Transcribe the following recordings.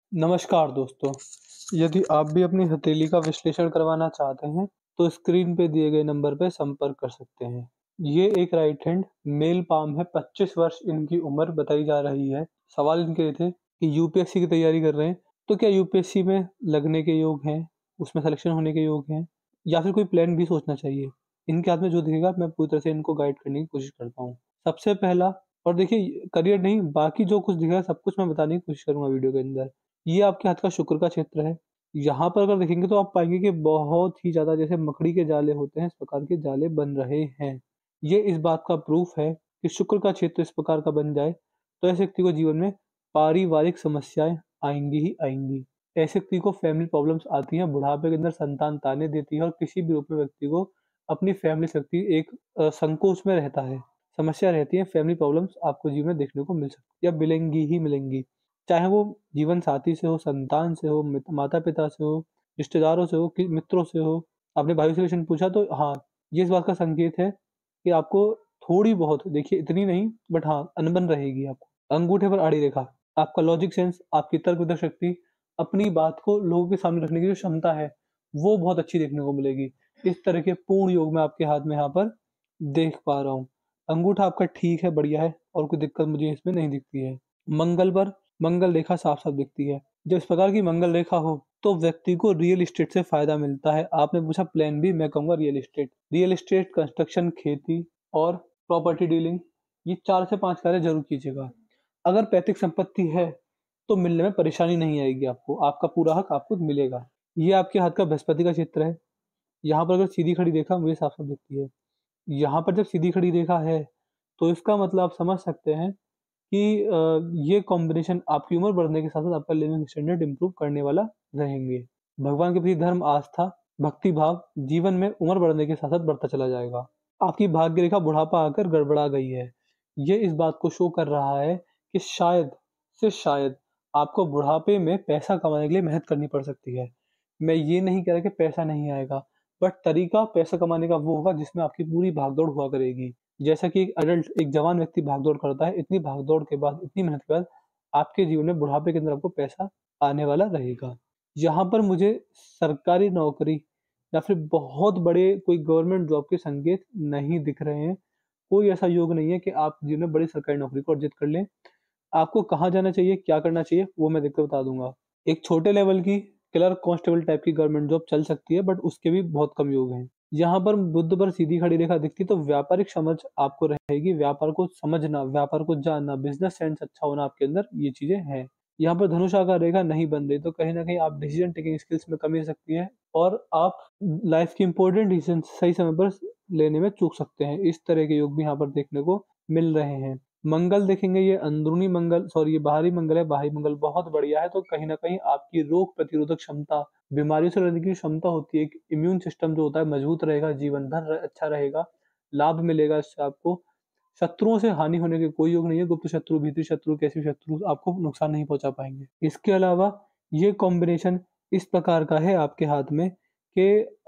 नमस्कार दोस्तों, यदि आप भी अपनी हथेली का विश्लेषण करवाना चाहते हैं, तो स्क्रीन पे दिए गए नंबर पे संपर्क कर सकते हैं। ये एक राइट हैंड मेल पाम है, 25 वर्ष इनकी उम्र बताई जा रही है। सवाल इनके ये थे कि यूपीएससी की तैयारी कर रहे हैं, तो क्या यूपीएससी में लगने के योग हैं, उसमें सिलेक्शन होने के योग हैं, या फिर कोई प्लान भी सोचना चाहिए? इनके हाथ में जो दिखेगा मैं पूरी तरह से इनको गाइड करने की कोशिश करता हूँ। सबसे पहला और देखिए करियर नहीं, बाकी जो कुछ दिखेगा सब कुछ मैं बताने की कोशिश करूँगा वीडियो के अंदर। ये आपके हाथ का शुक्र का क्षेत्र है। यहाँ पर अगर देखेंगे तो आप पाएँगे कि बहुत ही ज़्यादा जैसे मकड़ी के जाले होते हैं, इस प्रकार के जाले बन रहे हैं। ये इस बात का प्रूफ है कि शुक्र का क्षेत्र इस प्रकार का बन जाए, तो ऐसे व्यक्ति को जीवन में पारिवारिक समस्याएँ आएँगी ही आएँगी। ऐसे व्यक्ति को फैमिली प्रॉब्लम्स आती हैं, बुढ़ापे के अंदर संतान ताने देती है और किसी भी रूप में व्यक्ति को अपनी फैमिली से व्यक्ति एक संकोच में रहता है। समस्या रहती है, फैमिली प्रॉब्लम्स आपको जीवन में देखने को मिल सकती है या मिलेंगी ही मिलेंगी। चाहे वो जीवन साथी से हो, संतान से हो, माता-पिता से हो, रिश्तेदारों से हो, कि मित्रों से हो। आपने भाई से क्वेश्चन पूछा तो हाँ, ये इस बात का संकेत है कि आपको थोड़ी बहुत देखिए इतनी नहीं बट हाँ, अनबन रहेगी आपको। अंगूठे पर आड़ी रेखा, आपका लॉजिक सेंस, आपकी तर्क-वितर्क शक्ति, अपनी बात को लोगों के सामने रखने की जो क्षमता है, वो बहुत अच्छी देखने को मिलेगी। इस तरह के पूर्ण योग मैं आपके हाथ में यहाँ पर देख पा रहा हूँ। अंगूठा आपका ठीक है, बढ़िया है और कोई दिक्कत मुझे इसमें नहीं दिखती है। मंगल पर मंगल रेखा साफ-साफ दिखती है। जब इस प्रकार की मंगल रेखा हो, तो व्यक्ति को रियल एस्टेट से फ़ायदा मिलता है। आपने पूछा प्लान बी, मैं कहूँगा real estate. Real estate, construction, खेती और प्रॉपर्टी डीलिंग, ये 4 से 5 कार्य ज़रूर कीजिएगा। अगर पैतृक संपत्ति है, तो मिलने में परेशानी नहीं आएगी आपको, आपका पूरा हक आपको मिलेगा। ये आपके हाथ का बृहस्पति का क्षेत्र है। यहाँ पर अगर सीधी खड़ी रेखा मुझे साफ-साफ दिखती है। यहाँ पर जब सीधी खड़ी रेखा है, तो इसका मतलब आप समझ सकते हैं कि ये कॉम्बिनेशन आपकी उम्र बढ़ने के साथ-साथ आपका लिविंग स्टैंडर्ड इम्प्रूव करने वाला रहेंगे। भगवान के प्रति धर्म, आस्था, भक्ति भाव जीवन में उम्र बढ़ने के साथ-साथ बढ़ता चला जाएगा। आपकी भाग्य रेखा बुढ़ापा आकर गड़बड़ा गई है। ये इस बात को शो कर रहा है कि शायद से शायद आपको बुढ़ापे में पैसा कमाने के लिए मेहनत करनी पड़ सकती है। मैं ये नहीं कह रहा कि पैसा नहीं आएगा, बट तरीका पैसा कमाने का वो होगा जिसमें आपकी पूरी भाग-दौड़ हुआ करेगी। जैसा कि एक एडल्ट, एक जवान व्यक्ति भाग-दौड़ करता है, इतनी भाग-दौड़ के बाद, इतनी मेहनत के बाद आपके जीवन में बुढ़ापे के अंदर आपको पैसा आने वाला रहेगा। यहाँ पर मुझे सरकारी नौकरी या फिर बहुत बड़े कोई गवर्नमेंट जॉब के संकेत नहीं दिख रहे हैं। कोई ऐसा योग नहीं है कि आप जीवन में बड़ी सरकारी नौकरी को अर्जित कर लें। आपको कहाँ जाना चाहिए, क्या करना चाहिए, वो मैं देखकर बता दूँगा। एक छोटे लेवल की क्लर्क, कांस्टेबल टाइप की गवर्नमेंट जॉब चल सकती है, बट उसके भी बहुत कम योग हैं। यहाँ पर बुध पर सीधी खड़ी रेखा दिखती है, तो व्यापारिक समझ आपको रहेगी, व्यापार को समझना, व्यापार को जानना, बिज़नेस सेंस अच्छा होना आपके अंदर, ये चीज़ें हैं। यहाँ पर धनुष आकार रेखा नहीं बन रही, तो कहीं न कहीं आप डिसीज़न टेकिंग स्किल्स में कमी आ सकती है और आप लाइफ़ के इम्पोर्टेंट डिसीज़न सही समय पर लेने में चूक सकते हैं। इस तरह के योग भी यहाँ पर देखने को मिल रहे हैं। मंगल देखेंगे, ये अंदरूनी मंगल सॉरी ये बाहरी मंगल है, बाहरी मंगल बहुत बढ़िया है, तो कहीं न कहीं आपकी रोग प्रतिरोधक क्षमता, बीमारियों से लड़ने की क्षमता होती है, एक इम्यून सिस्टम जो होता है मजबूत रहेगा, जीवन भर अच्छा रहेगा, लाभ मिलेगा इससे आपको। शत्रुओं से हानि होने के कोई योग नहीं है, गुप्त शत्रु, भीतरी शत्रु, कैसे भी शत्रु आपको नुकसान नहीं पहुँचा पाएँगे। इसके अलावा ये कॉम्बिनेशन इस प्रकार का है आपके हाथ में कि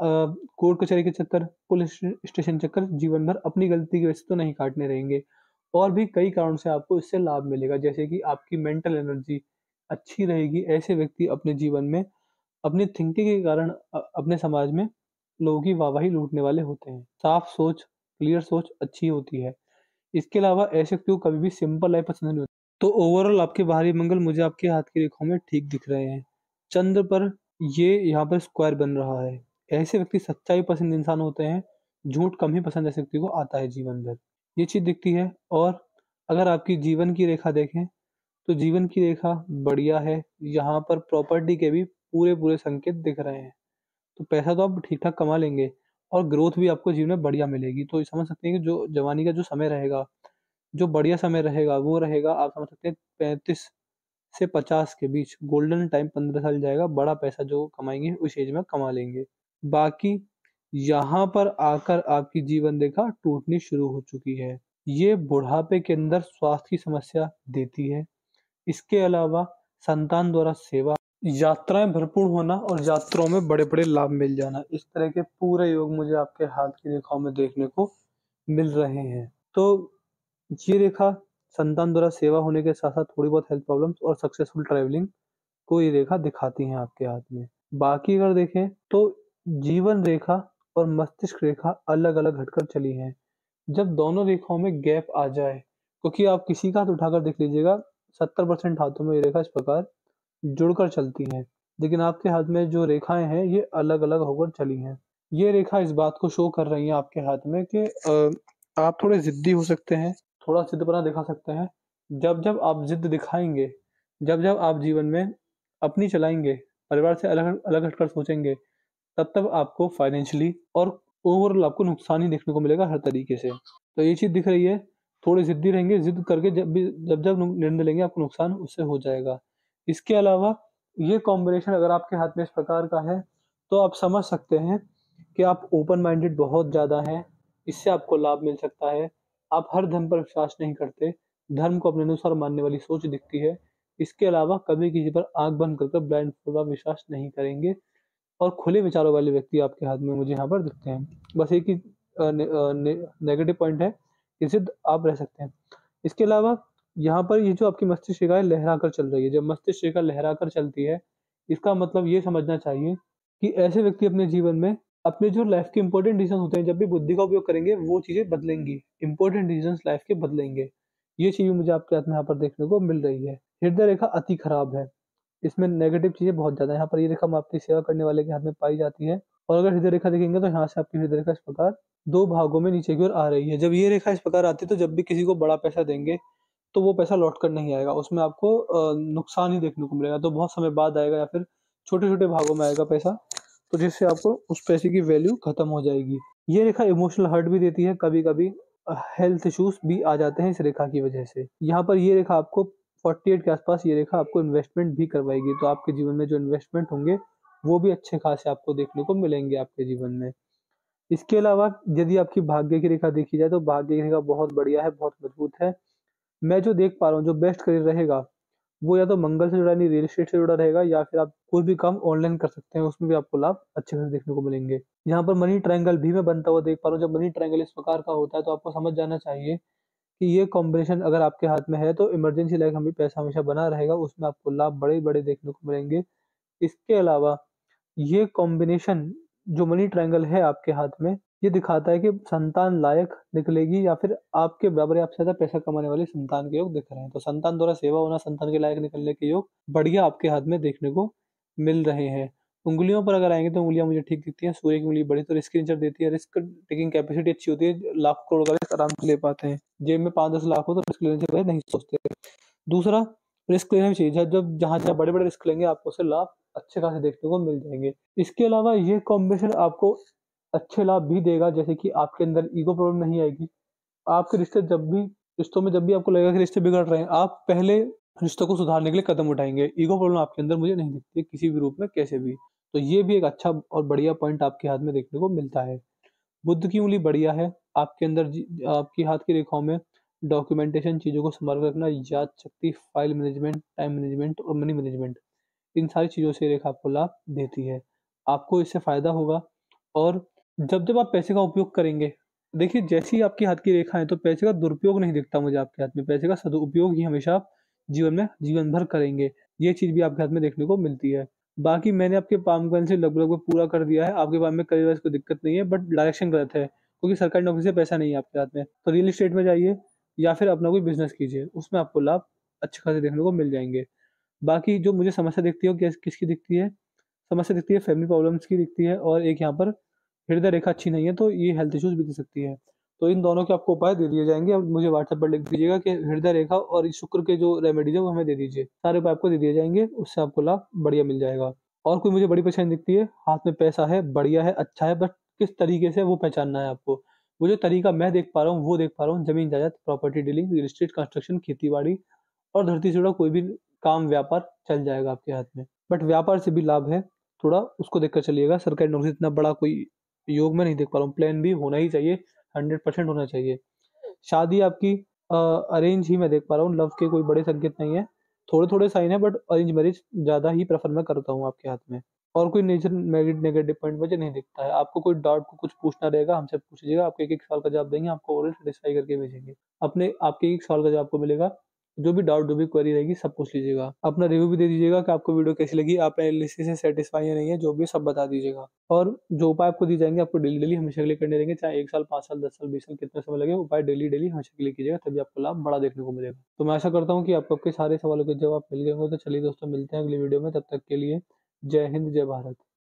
कोर्ट कचहरी के चक्कर, पुलिस स्टेशन चक्कर जीवन भर अपनी गलती की वजह से तो नहीं काटने रहेंगे। और भी कई कारणों से आपको इससे लाभ मिलेगा, जैसे कि आपकी मेंटल एनर्जी अच्छी रहेगी। ऐसे व्यक्ति अपने जीवन में अपनी थिंकिंग के कारण अपने समाज में लोगों की वाहवाही लूटने वाले होते हैं। साफ सोच, क्लियर सोच अच्छी होती है। इसके अलावा ऐसे व्यक्ति को कभी भी सिंपल लाइफ पसंद नहीं होती। तो ओवरऑल आपके बाहरी मंगल मुझे आपके हाथ की रेखाओं में ठीक दिख रहे हैं। चंद्र पर ये यहाँ पर स्क्वायर बन रहा है। ऐसे व्यक्ति सच्चाई पसंद इंसान होते हैं, झूठ कम ही पसंद ऐसे व्यक्ति को आता है जीवन भर। ये चीज़ दिखती है और अगर आपकी जीवन की रेखा देखें, तो जीवन की रेखा बढ़िया है। यहाँ पर प्रॉपर्टी के भी पूरे-पूरे संकेत दिख रहे हैं। तो पैसा तो आप ठीक-ठाक कमा लेंगे और ग्रोथ भी आपको जीवन में बढ़िया मिलेगी। तो ये समझ सकते हैं कि जो जवानी का जो समय रहेगा, जो बढ़िया समय रहेगा, वो रहेगा आप समझ सकते हैं 35 से 50 के बीच गोल्डन टाइम 15 साल जाएगा, बड़ा पैसा जो कमाएँगे उस एज में कमा लेंगे। बाकी यहाँ पर आकर आपकी जीवन रेखा टूटनी शुरू हो चुकी है। ये बुढ़ापे के अंदर स्वास्थ्य की समस्या देती है। इसके अलावा संतान द्वारा सेवा, यात्राएँ भरपूर होना और यात्राओं में बड़े-बड़े लाभ मिल जाना, इस तरह के पूरे योग मुझे आपके हाथ की रेखाओं में देखने को मिल रहे हैं। तो ये रेखा संतान द्वारा सेवा होने के साथ-साथ थोड़ी बहुत हेल्थ प्रॉब्लम्स और सक्सेसफुल ट्रैवलिंग कोई रेखा दिखाती हैं आपके हाथ में। बाकी अगर देखें तो जीवन रेखा और मस्तिष्क रेखा अलग-अलग हटकर चली हैं। जब दोनों रेखाओं में गैप आ जाए, क्योंकि आप किसी का हाथ उठाकर देख लीजिएगा, 70% हाथों में ये रेखा इस प्रकार जुड़कर चलती हैं। लेकिन आपके हाथ में जो रेखाएँ हैं ये अलग-अलग होकर चली हैं। ये रेखा इस बात को शो कर रही हैं आपके हाथ में कि आप थोड़े ज़िद्दी हो सकते हैं, थोड़ा ज़िद्दपना दिखा सकते हैं। जब-जब आप ज़िद दिखाएँगे, जब-जब आप जीवन में अपनी चलाएँगे, परिवार से अलग हटकर सोचेंगे, तब-तब आपको फाइनेंशियली और ओवरऑल आपको नुकसान ही देखने को मिलेगा हर तरीके से। तो ये चीज़ दिख रही है, थोड़े ज़िद्दी रहेंगे, ज़िद करके जब निर्णय लेंगे आपको नुकसान उससे हो जाएगा। इसके अलावा ये कॉम्बिनेशन अगर आपके हाथ में इस प्रकार का है, तो आप समझ सकते हैं कि आप ओपन माइंडेड बहुत ज़्यादा हैं, इससे आपको लाभ मिल सकता है। आप हर धर्म पर विश्वास नहीं करते, धर्म को अपने अनुसार मानने वाली सोच दिखती है। इसके अलावा कभी किसी पर आँख बंद कर ब्लाइंड पूर्वक विश्वास नहीं करेंगे और खुले विचारों वाले व्यक्ति आपके हाथ में मुझे यहाँ पर दिखते हैं। बस एक ही नेगेटिव पॉइंट है कि ज़िद आप रह सकते हैं। इसके अलावा यहाँ पर ये जो आपकी मस्तिष्क रेखा है लहरा कर चल रही है। जब मस्तिष्क रेखा लहरा कर चलती है, इसका मतलब ये समझना चाहिए कि ऐसे व्यक्ति अपने जीवन में अपने जो लाइफ़ के इम्पोर्टेंट डिसीज़न होते हैं, जब भी बुद्धि का उपयोग करेंगे, वो चीज़ें बदलेंगी। इम्पोर्टेंट डिसीज़न्स लाइफ़ के बदलेंगे। ये चीज़ भी मुझे आपके हाथ में यहाँ पर देखने को मिल रही है। हृदय रेखा अति खराब है। इसमें नेगेटिव चीज़ें बहुत ज़्यादा हैं। यहाँ पर ये रेखा आपकी सेवा करने वाले के हाथ में पाई जाती है और अगर हृदय रेखा देखेंगे तो यहाँ से आपकी हृदय रेखा इस प्रकार 2 भागों में नीचे की ओर आ रही है। जब ये रेखा इस प्रकार आती है तो जब भी किसी को बड़ा पैसा देंगे, तो वो पैसा लौट कर नहीं आएगा। उसमें आपको नुकसान ही देखने को मिलेगा। तो बहुत समय बाद आएगा या फिर छोटे-छोटे भागों में आएगा पैसा, तो जिससे आपको उस पैसे की वैल्यू खत्म हो जाएगी। ये रेखा इमोशनल हर्ट भी देती है, कभी-कभी हेल्थ इश्यूज़ भी आ जाते हैं इस रेखा की वजह से। यहाँ पर ये रेखा आपको 48 के आस-पास ये रेखा आपको इन्वेस्टमेंट भी करवाएगी, तो आपके जीवन में जो इन्वेस्टमेंट होंगे, वो भी अच्छे खासे आपको देखने को मिलेंगे आपके जीवन में। इसके अलावा यदि आपकी भाग्य की रेखा देखी जाए, तो भाग्य की रेखा बहुत बढ़िया है, बहुत मजबूत है। मैं जो देख पा रहा हूँ, जो बेस्ट करियर रहेगा, वो या तो मंगल से जुड़ा यानी रियल एस्टेट से जुड़ा रहेगा या फिर आप कोई भी काम ऑनलाइन कर सकते हैं, उसमें भी आपको लाभ अच्छे खासे देखने को मिलेंगे। यहाँ पर मनी ट्रायंगल भी मैं बनता हुआ देख पा रहा हूँ। जब मनी ट्रायंगल इस प्रकार का होता है, तो आपको समझ जाना चाहिए कि ये कॉम्बिनेशन अगर आपके हाथ में है, तो इमरजेंसी लाइक हमें पैसा हमेशा बना रहेगा, उसमें आपको लाभ बड़े-बड़े देखने को मिलेंगे। इसके अलावा ये कॉम्बिनेशन जो मनी ट्रायंगल है आपके हाथ में, ये दिखाता है कि संतान लायक निकलेगी या फिर आपके बराबर या आपसे ज़्यादा पैसा कमाने वाले संतान के योग दिख रहे हैं। तो संतान द्वारा सेवा होना, संतान के लायक निकलने के योग बढ़िया आपके हाथ में देखने को मिल रहे हैं। उँगलियों पर अगर आएँगे तो उँगलियाँ मुझे ठीक दिखती हैं। सूर्य की उँगली बड़ी तो रिस्क नेचर देती है, रिस्क टेकिंग कैपेसिटी अच्छी होती है, लाखों करोड़ का रिस्क आराम से ले पाते हैं। जेब में 5-10 लाख हो तो रिस्क लेने से पहले नहीं सोचते। दूसरा, रिस्क लेना भी चाहिए। जब जहाँ-जहाँ बड़े-बड़े रिस्क लेंगे आपको उससे लाभ अच्छे खासे देखने को मिल जाएँगे। इसके अलावा ये कॉम्बिनेशन आपको अच्छे लाभ भी देगा, जैसे कि आपके अंदर ईगो प्रॉब्लम नहीं आएगी। आपके रिश्तों में जब भी आपको लगेगा कि रिश्ते बिगड़ रहे हैं, आप पहले रिश्तों को सुधारने के लिए कदम उठाएँगे। ईगो प्रॉब्लम आपके अंदर मुझे नहीं दिखती है किसी भी रूप में, कैसे भी। तो ये भी एक अच्छा और बढ़िया पॉइंट आपके हाथ में देखने को मिलता है। बुध की उँगली बढ़िया है, आपके अंदर आपकी हाथ की रेखाओं में डॉक्यूमेंटेशन, चीज़ों को सँभाल के रखना, याद शक्ति, फाइल मैनेजमेंट, टाइम मैनेजमेंट और मनी मैनेजमेंट, इन सारी चीज़ों से ये रेखा आपको लाभ देती है। आपको इससे फ़ायदा होगा और जब-जब आप पैसे का उपयोग करेंगे, देखिए जैसी ही आपकी हाथ की रेखा है, तो पैसे का दुरुपयोग नहीं दिखता मुझे आपके हाथ में, पैसे का सदुपयोग ही हमेशा आप जीवन में जीवन भर करेंगे। ये चीज़ भी आपके हाथ में देखने को मिलती है। बाकी मैंने आपके पाम को से लगभग पूरा कर दिया है, आपके पाम में करियर वाइज़ कोई दिक्कत नहीं है, बट डायरेक्शन गलत है, क्योंकि सरकारी नौकरी से पैसा नहीं है आपके हाथ में। तो रियल एस्टेट में जाइए या फिर अपना कोई बिज़नेस कीजिए, उसमें आपको लाभ अच्छे खासे देखने को मिल जाएँगे। बाकी जो मुझे समस्या दिखती है वो किसकी दिखती है? समस्या दिखती है फैमिली प्रॉब्लम्स की दिखती है और एक यहाँ पर हृदय रेखा अच्छी नहीं है, तो ये हेल्थ इश्यूज़ भी दे सकती है। तो इन दोनों के आपको उपाय दे दिए जाएँगे। अब मुझे व्हाट्सएप पर लिख दीजिएगा कि हृदय रेखा और शुक्र के जो रेमेडीज़ है वो हमें दे दीजिए। सारे उपाय आपको दे दिए जाएँगे, उससे आपको लाभ बढ़िया मिल जाएगा। और कोई मुझे बड़ी परेशानी दिखती है, हाथ में पैसा है, बढ़िया है, अच्छा है, बट किस तरीके से वो पहचानना है आपको। वो जो तरीका मैं देख पा रहा हूँ, वो देख पा रहा हूँ, ज़मीन-जायदाद, property dealing, real estate, construction, खेती-बाड़ी और धरती से जुड़ा कोई भी काम व्यापार चल जाएगा आपके हाथ में। बट व्यापार से भी लाभ है, थोड़ा उसको देखकर चलिएगा। सरकारी नौकरी से इतना बड़ा कोई योग मैं नहीं देख पा रहा हूँ। प्लान भी होना ही चाहिए, 100% होना चाहिए। शादी आपकी अरेंज ही मैं देख पा रहा हूँ, लव के कोई बड़े संकेत नहीं है। थोड़े-थोड़े साइन है बट अरेंज मैरिज ज़्यादा ही प्रेफ़र मैं करता हूँ आपके हाथ में। और कोई नेगेटिव पॉइंट मुझे नहीं दिखता है। आपको कोई डाउट को कुछ पूछना रहेगा हमसे पूछ लीजिएगा, आपको एक-एक सवाल का जवाब देंगे, आपको ओरल सैटिस्फाई करके भेजेंगे। आपके एक सवाल का जवाब आपको मिलेगा जो भी डाउट, जो भी क्वेरी रहेगी सब पूछ लीजिएगा। अपना रिव्यू भी दे दीजिएगा कि आपको वीडियो कैसी लगी, आप एनालिसिस से सैटिस्फाई है नहीं है, जो भी है सब बता दीजिएगा। और जो उपाय आपको दिए जाएँगे आपको डेली हमेशा के लिए करने रहेंगे, चाहे 1 साल, 5 साल, 10 साल, 20 साल कितना समय लगे, उपाय डेली हमेशा के लिए कीजिएगा, तभी आपको लाभ बड़ा देखने को मिलेगा। तो मैं आशा करता हूँ कि आपको आपके सारे सवालों के जवाब मिल गए होंगे। तो चलिए दोस्तों, मिलते हैं अगली वीडियो में, तब तक के लिए जय हिंद, जय भारत।